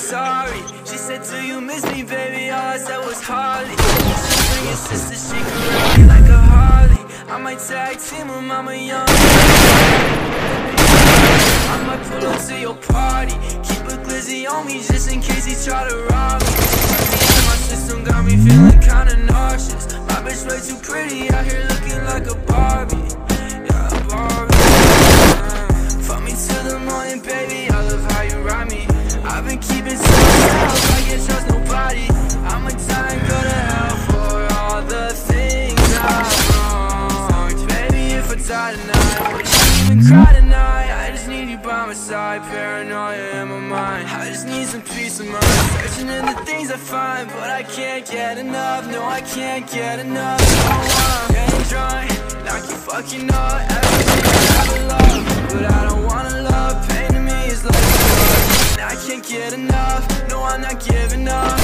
sorry. She said, do you miss me, baby? All I said was hardly. She bring your sister, she can ride me like a Harley. I might tag team with Mama Young. I might pull up to your party. Keep a glizzy on me just in case he try to rob me. My system got me feeling kinda nauseous. My bitch way too pretty out here looking like a Barbie. Yeah, a Barbie. Fuck me till the morning, baby. I love how you ride me. I've been keeping to myself, I can't trust nobody. I'ma die and go to hell for all the things I've wronged. Baby, if I die tonight, would you even cry tonight? I just need you by my side, paranoia in my mind. I just need some peace of mind, searching in the things I find, but I can't get enough, no I can't get enough. So I'm getting drunk, like you fucking up everything I ever loved. But I don't wanna love, pain to me is like a drug. I can't get enough, no I'm not giving up.